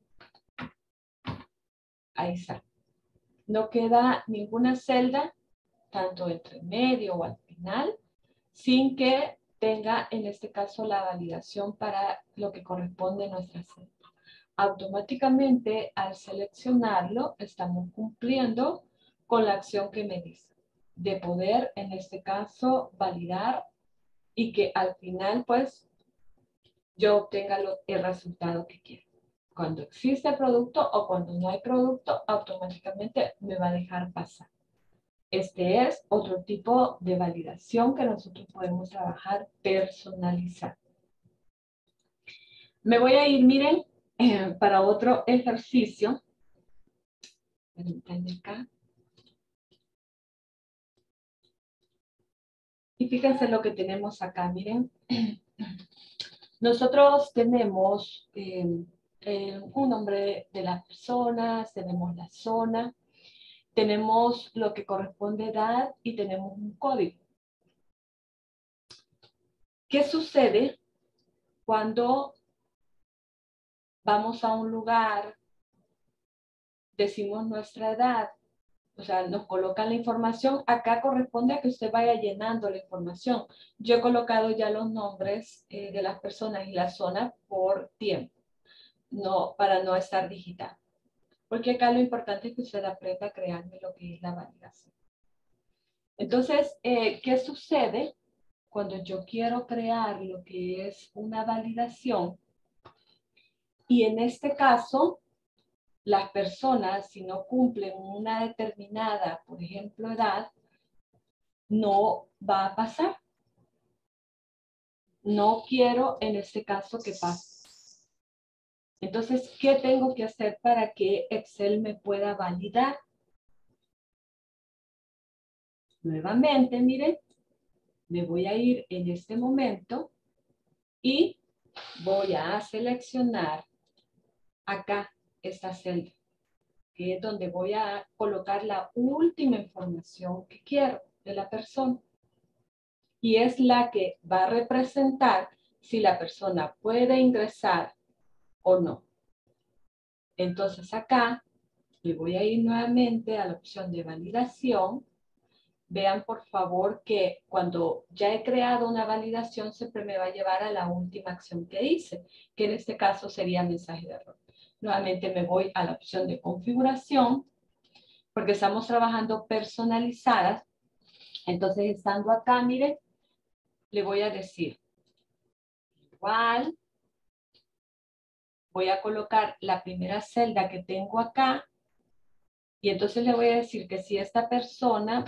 Ahí está. No queda ninguna celda, tanto entre medio o al final, sin que tenga en este caso la validación para lo que corresponde a nuestra celda. Automáticamente al seleccionarlo estamos cumpliendo con la acción que me dice de poder en este caso validar y que al final pues yo obtenga lo, el resultado que quiero. Cuando existe producto o cuando no hay producto, automáticamente me va a dejar pasar. Este es otro tipo de validación que nosotros podemos trabajar personalizar. Me voy a ir, miren, eh, para otro ejercicio. Permítanme acá. Y fíjense lo que tenemos acá, miren. Nosotros tenemos eh, eh, un nombre de las personas, tenemos la zona, tenemos lo que corresponde a edad y tenemos un código. ¿Qué sucede cuando vamos a un lugar, decimos nuestra edad? O sea, nos colocan la información. Acá corresponde a que usted vaya llenando la información. Yo he colocado ya los nombres eh, de las personas y la zona por tiempo, no, para no estar digital. Porque acá lo importante es que usted aprenda a crearme lo que es la validación. Entonces, eh, ¿qué sucede cuando yo quiero crear lo que es una validación? Y en este caso, las personas, si no cumplen una determinada, por ejemplo, edad, no va a pasar. No quiero en este caso que pase. Entonces, ¿qué tengo que hacer para que Excel me pueda validar? Nuevamente, miren, me voy a ir en este momento y voy a seleccionar acá esta celda, que es donde voy a colocar la última información que quiero de la persona. Y es la que va a representar si la persona puede ingresar o no. Entonces acá me voy a ir nuevamente a la opción de validación. Vean por favor que cuando ya he creado una validación siempre me va a llevar a la última acción que hice, que en este caso sería mensaje de error. Nuevamente me voy a la opción de configuración porque estamos trabajando personalizadas. Entonces estando acá, miren, le voy a decir igual. Voy a colocar la primera celda que tengo acá y entonces le voy a decir que si esta persona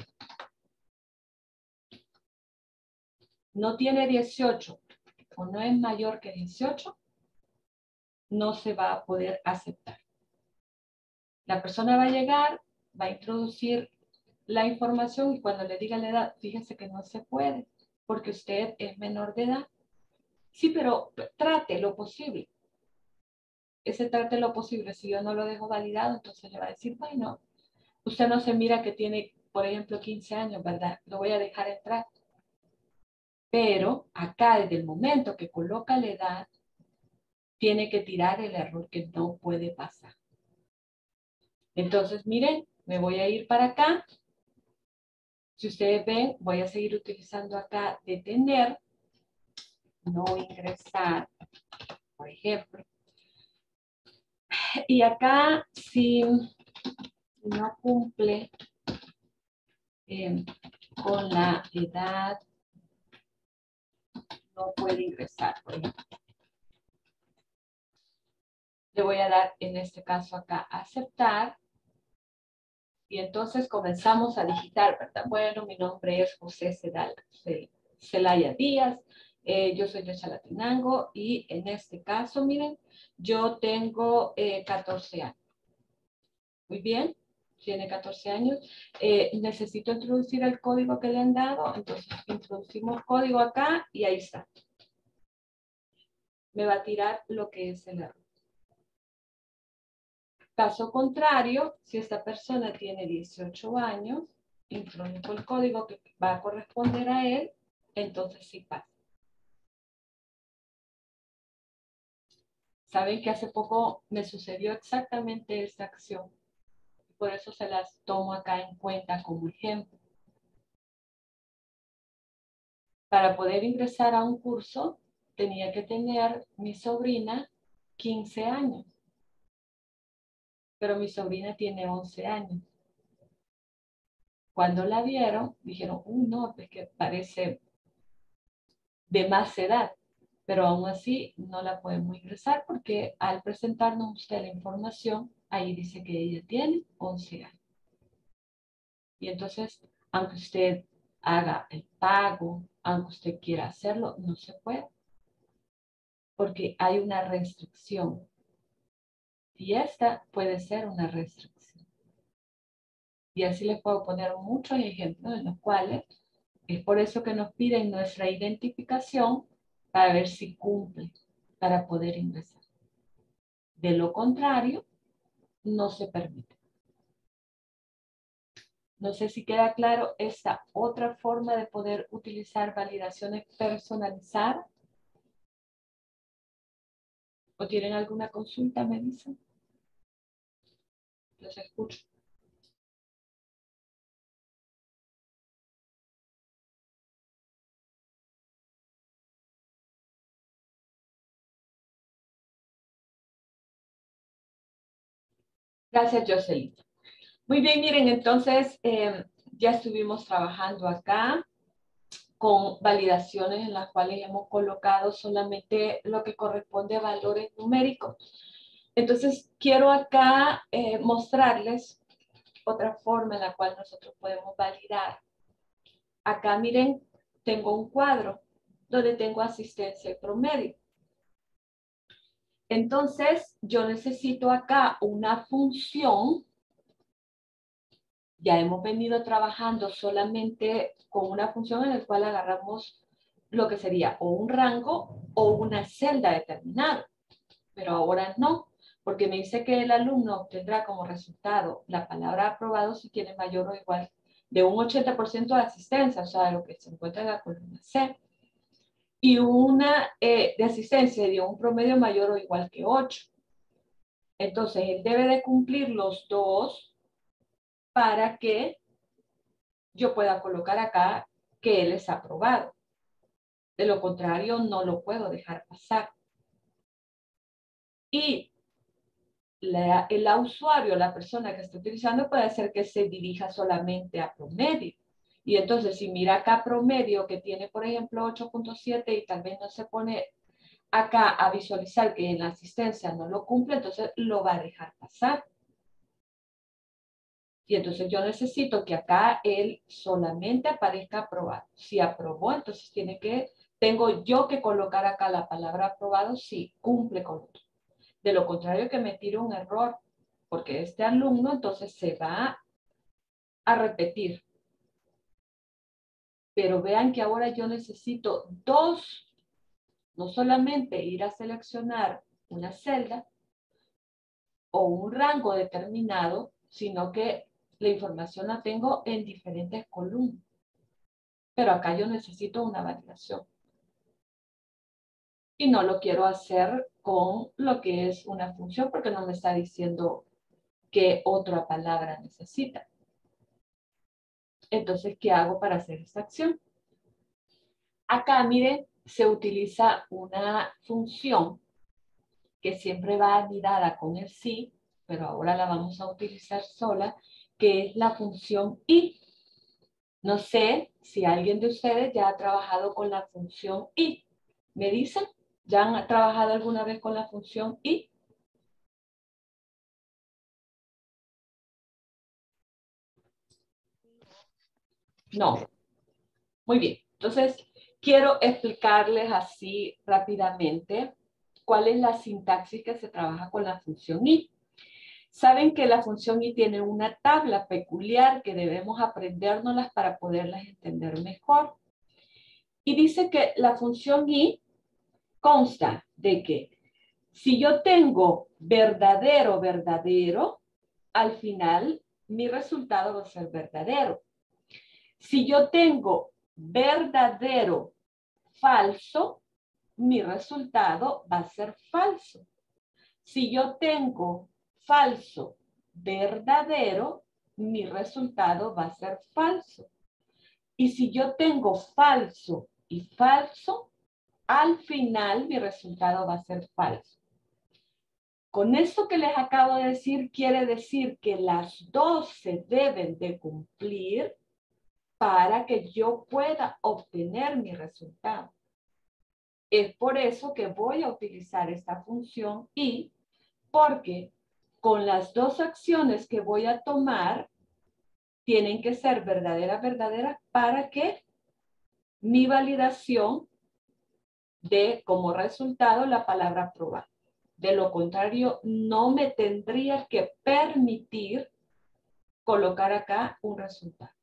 no tiene dieciocho o no es mayor que dieciocho, no se va a poder aceptar. La persona va a llegar, va a introducir la información y cuando le diga la edad, fíjense que no se puede porque usted es menor de edad. Sí, pero trate lo posible. Ese trate lo posible. Si yo no lo dejo validado, entonces le va a decir, bueno, usted no se mira que tiene por ejemplo, quince años, ¿verdad? Lo voy a dejar entrar. Pero acá, desde el momento que coloca la edad, tiene que tirar el error que no puede pasar. Entonces, miren, me voy a ir para acá. Si ustedes ven, voy a seguir utilizando acá detener, no ingresar, por ejemplo. Y acá, si no cumple eh, con la edad, no puede ingresar, por ejemplo. Le voy a dar, en este caso acá, aceptar. Y entonces comenzamos a digitar, ¿verdad? Bueno, mi nombre es José Celaya Díaz, eh, yo soy de Chalatenango y en este caso, miren, yo tengo eh, catorce años. Muy bien, tiene catorce años. Eh, necesito introducir el código que le han dado, entonces introducimos código acá y ahí está. Me va a tirar lo que es el error. Caso contrario, si esta persona tiene dieciocho años, introduzco el código que va a corresponder a él, entonces sí pasa. Saben que hace poco me sucedió exactamente esta acción. Por eso se las tomo acá en cuenta como ejemplo. Para poder ingresar a un curso, tenía que tener mi sobrina quince años. Pero mi sobrina tiene once años. Cuando la vieron, dijeron, uh, no, es que parece de más edad. Pero aún así no la podemos ingresar porque al presentarnos usted la información, ahí dice que ella tiene once años. Y entonces, aunque usted haga el pago, aunque usted quiera hacerlo, no se puede. Porque hay una restricción. Y esta puede ser una restricción. Y así les puedo poner muchos ejemplos en los cuales es por eso que nos piden nuestra identificación para ver si cumple, para poder ingresar. De lo contrario, no se permite. No sé si queda claro esta otra forma de poder utilizar validaciones personalizadas. ¿O tienen alguna consulta, me dicen? Los escucho. Gracias, Jocelyn. Muy bien, miren, entonces eh, ya estuvimos trabajando acá con validaciones en las cuales hemos colocado solamente lo que corresponde a valores numéricos. Entonces, quiero acá eh, mostrarles otra forma en la cual nosotros podemos validar. Acá, miren, tengo un cuadro donde tengo asistencia y promedio. Entonces, yo necesito acá una función. Ya hemos venido trabajando solamente con una función en la cual agarramos lo que sería o un rango o una celda determinada. Pero ahora no, porque me dice que el alumno obtendrá como resultado la palabra aprobado si tiene mayor o igual de un ochenta por ciento de asistencia, o sea, lo que se encuentra en la columna C, y una eh, de asistencia de un promedio mayor o igual que ocho. Entonces, él debe de cumplir los dos para que yo pueda colocar acá que él es aprobado. De lo contrario, no lo puedo dejar pasar. Y la, el usuario, la persona que está utilizando, puede hacer que se dirija solamente a promedio. Y entonces, si mira acá promedio, que tiene, por ejemplo, ocho punto siete y tal vez no se pone acá a visualizar que en la asistencia no lo cumple, entonces lo va a dejar pasar. Y entonces yo necesito que acá él solamente aparezca aprobado. Si aprobó, entonces tiene que, tengo yo que colocar acá la palabra aprobado si cumple con otro. De lo contrario, que me tire un error, porque este alumno entonces se va a repetir. Pero vean que ahora yo necesito dos, no solamente ir a seleccionar una celda o un rango determinado, sino que la información la tengo en diferentes columnas. Pero acá yo necesito una validación. Y no lo quiero hacer con lo que es una función porque no me está diciendo qué otra palabra necesita. Entonces, ¿qué hago para hacer esta acción? Acá, miren, se utiliza una función que siempre va anidada con el sí, pero ahora la vamos a utilizar sola, que es la función y. No sé si alguien de ustedes ya ha trabajado con la función y. ¿Me dicen? ¿Ya han trabajado alguna vez con la función y? No. Muy bien. Entonces, quiero explicarles así rápidamente cuál es la sintaxis que se trabaja con la función y. Saben que la función y tiene una tabla peculiar que debemos aprendérnoslas para poderlas entender mejor. Y dice que la función y consta de que si yo tengo verdadero, verdadero, al final mi resultado va a ser verdadero. Si yo tengo verdadero, falso, mi resultado va a ser falso. Si yo tengo falso, verdadero, mi resultado va a ser falso. Y si yo tengo falso y falso, al final mi resultado va a ser falso. Con esto que les acabo de decir, quiere decir que las dos se deben de cumplir para que yo pueda obtener mi resultado. Es por eso que voy a utilizar esta función y, porque con las dos acciones que voy a tomar, tienen que ser verdaderas, verdaderas, para que mi validación dé como resultado la palabra probar. De lo contrario, no me tendría que permitir colocar acá un resultado.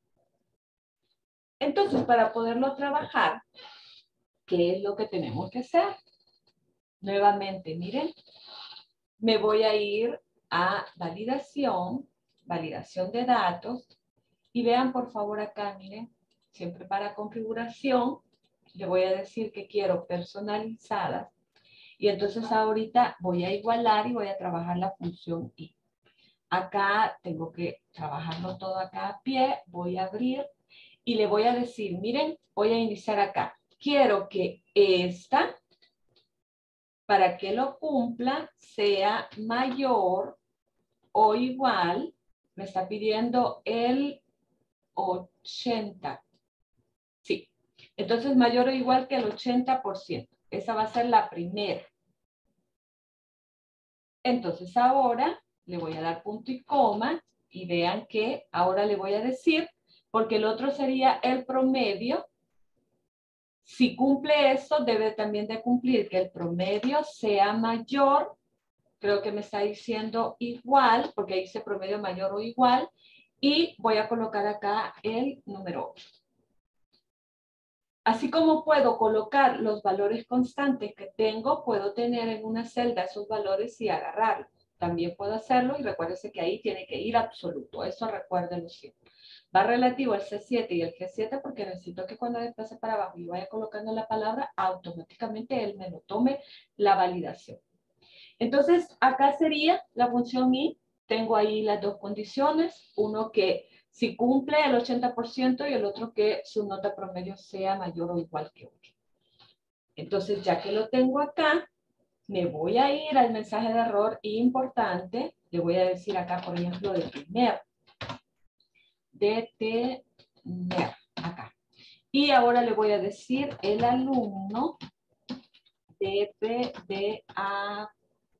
Entonces, para poderlo trabajar, ¿qué es lo que tenemos que hacer? Nuevamente, miren, me voy a ir a validación, validación de datos, y vean por favor acá, miren, siempre para configuración, le voy a decir que quiero personalizadas, y entonces ahorita voy a igualar y voy a trabajar la función y. Acá tengo que trabajarlo todo acá a pie, voy a abrir y le voy a decir, miren, voy a iniciar acá. Quiero que esta, para que lo cumpla, sea mayor o igual, me está pidiendo el ochenta. Sí, entonces mayor o igual que el ochenta por ciento. Esa va a ser la primera. Entonces ahora le voy a dar punto y coma y vean que ahora le voy a decir, porque el otro sería el promedio. Si cumple eso, debe también de cumplir que el promedio sea mayor. Creo que me está diciendo igual, porque ahí dice promedio mayor o igual. Y voy a colocar acá el número ocho. Así como puedo colocar los valores constantes que tengo, puedo tener en una celda esos valores y agarrarlos. También puedo hacerlo y recuérdese que ahí tiene que ir absoluto. Eso recuérdenlo siempre. Va relativo al C siete y el G siete porque necesito que cuando desplace para abajo y vaya colocando la palabra, automáticamente él me lo tome la validación. Entonces, acá sería la función y. Tengo ahí las dos condiciones. Uno que si cumple el ochenta por ciento y el otro que su nota promedio sea mayor o igual que ocho. Entonces, ya que lo tengo acá, me voy a ir al mensaje de error importante. Le voy a decir acá, por ejemplo, detener. Detener. Acá. Y ahora le voy a decir, el alumno debe de, a,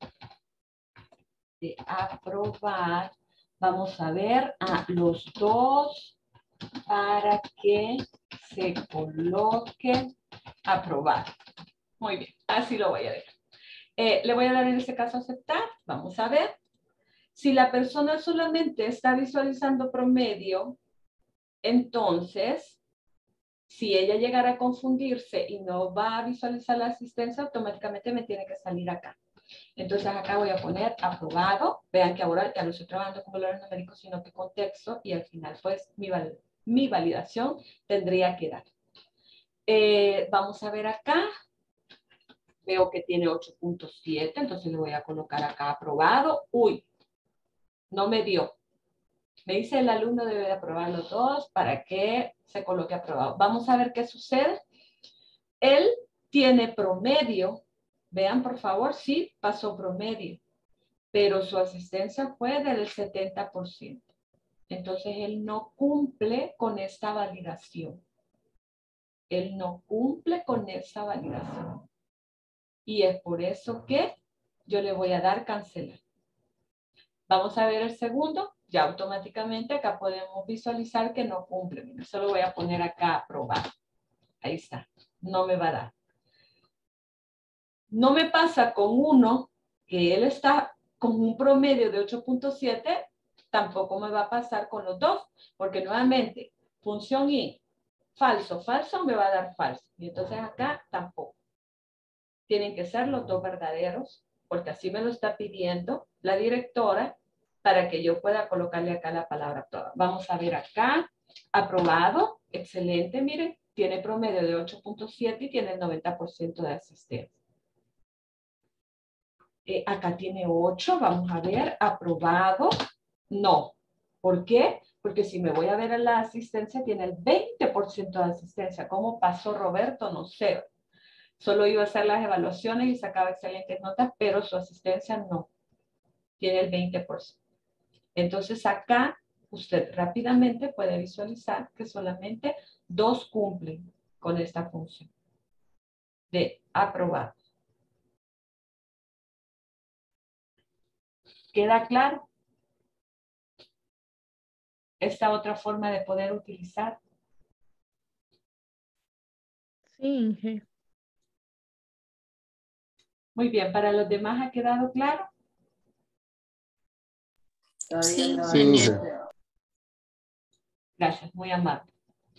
de aprobar. Vamos a ver a los dos para que se coloque aprobar. Muy bien, así lo voy a ver. Eh, le voy a dar en este caso aceptar. Vamos a ver. Si la persona solamente está visualizando promedio, entonces, si ella llegara a confundirse y no va a visualizar la asistencia, automáticamente me tiene que salir acá. Entonces acá voy a poner aprobado. Vean que ahora ya no estoy trabajando con valores numéricos, sino que con texto, y al final pues mi, val mi validación tendría que dar. Eh, vamos a ver acá. Veo que tiene ocho punto siete, entonces le voy a colocar acá aprobado. Uy, no me dio. Me dice el alumno debe de aprobar los dos para que se coloque aprobado. Vamos a ver qué sucede. Él tiene promedio. Vean, por favor, sí, pasó promedio. Pero su asistencia fue del setenta por ciento. Entonces, él no cumple con esta validación. Él no cumple con esta validación. Y es por eso que yo le voy a dar cancelar. Vamos a ver el segundo. Ya automáticamente acá podemos visualizar que no cumple. Mira, solo voy a poner acá aprobar. Ahí está. No me va a dar. No me pasa con uno que él está con un promedio de ocho punto siete, tampoco me va a pasar con los dos, porque nuevamente, función y falso, falso me va a dar falso. Y entonces acá tampoco. Tienen que ser los dos verdaderos, porque así me lo está pidiendo la directora para que yo pueda colocarle acá la palabra toda. Vamos a ver acá, aprobado, excelente, miren, tiene promedio de ocho punto siete y tiene el noventa por ciento de asistencia. Eh, acá tiene ocho, vamos a ver, aprobado, no. ¿Por qué? Porque si me voy a ver en la asistencia, tiene el veinte por ciento de asistencia. ¿Cómo pasó Roberto? No sé. Solo iba a hacer las evaluaciones y sacaba excelentes notas, pero su asistencia no. Tiene el veinte por ciento. Entonces acá usted rápidamente puede visualizar que solamente dos cumplen con esta función de aprobado. ¿Queda claro? Esta otra forma de poder utilizar. Sí, Inge. Muy bien, ¿para los demás ha quedado claro? Sí, Sí, Inge. Gracias, muy amable.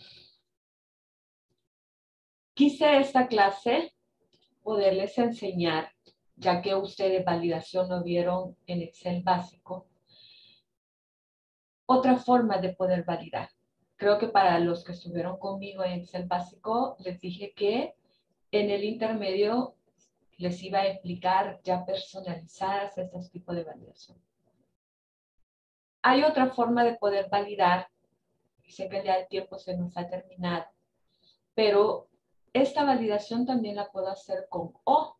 Quise esta clase poderles enseñar, ya que ustedes validación lo vieron en Excel básico, otra forma de poder validar. Creo que para los que estuvieron conmigo en Excel básico, les dije que en el intermedio les iba a explicar ya personalizadas estos tipos de validación. Hay otra forma de poder validar, y sé que ya el tiempo se nos ha terminado, pero esta validación también la puedo hacer con O.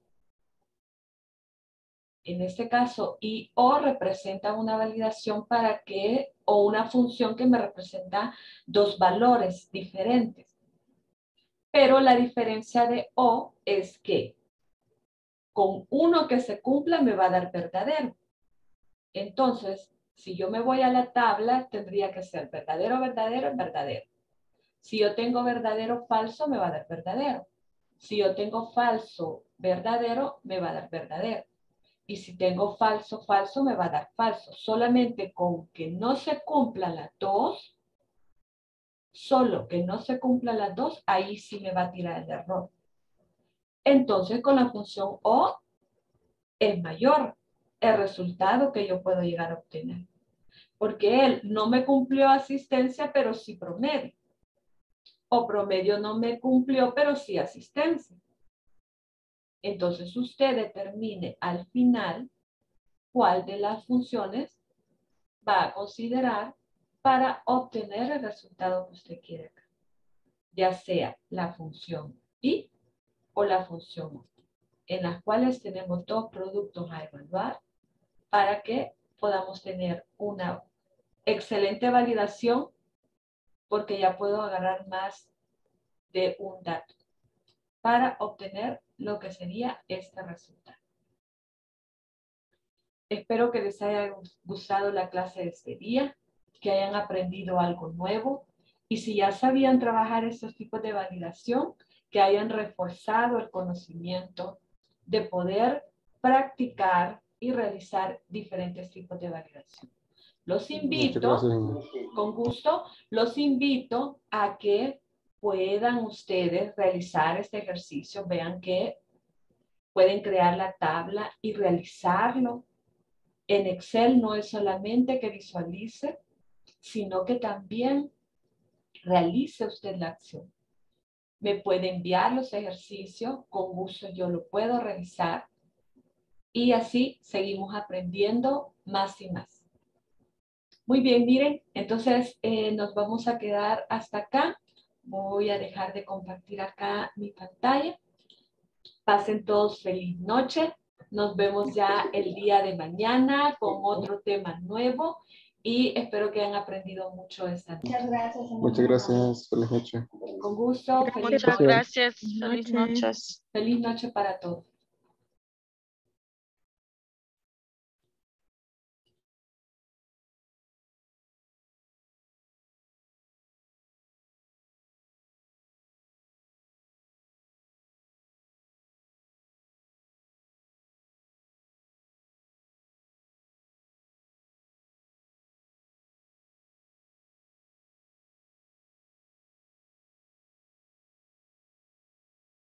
En este caso, I O representa una validación para que, o una función que me representa dos valores diferentes. Pero la diferencia de O es que con uno que se cumpla me va a dar verdadero. Entonces, si yo me voy a la tabla, tendría que ser verdadero, verdadero, verdadero. Si yo tengo verdadero, falso, me va a dar verdadero. Si yo tengo falso, verdadero, me va a dar verdadero. Y si tengo falso, falso, me va a dar falso. Solamente con que no se cumplan las dos, solo que no se cumplan las dos, ahí sí me va a tirar el error. Entonces, con la función O, es mayor el resultado que yo puedo llegar a obtener. Porque él no me cumplió asistencia, pero sí promedio. O promedio no me cumplió, pero sí asistencia. Entonces, usted determine al final cuál de las funciones va a considerar para obtener el resultado que usted quiere acá. Ya sea la función I o la función O, en las cuales tenemos dos productos a evaluar para que podamos tener una excelente validación, porque ya puedo agarrar más de un dato para obtener lo que sería este resultado. Espero que les haya gustado la clase de este día, que hayan aprendido algo nuevo, y si ya sabían trabajar estos tipos de validación, que hayan reforzado el conocimiento de poder practicar y realizar diferentes tipos de validación. Los invito, con gusto, los invito a que puedan ustedes realizar este ejercicio. Vean que Pueden crear la tabla y realizarlo. En Excel no es solamente que visualice, sino que también realice usted la acción. Me puede enviar los ejercicios, con gusto yo lo puedo revisar y así seguimos aprendiendo más y más. Muy bien, miren, entonces eh, nos vamos a quedar hasta acá. Voy a dejar de compartir acá mi pantalla. Pasen todos feliz noche. Nos vemos ya el día de mañana con otro tema nuevo y espero que hayan aprendido mucho esta noche. Muchas gracias. Muchas gracias. Feliz noche. Con gusto. Feliz Gracias. noche. Muchas gracias. Feliz Feliz noche. noches. Feliz noche para todos.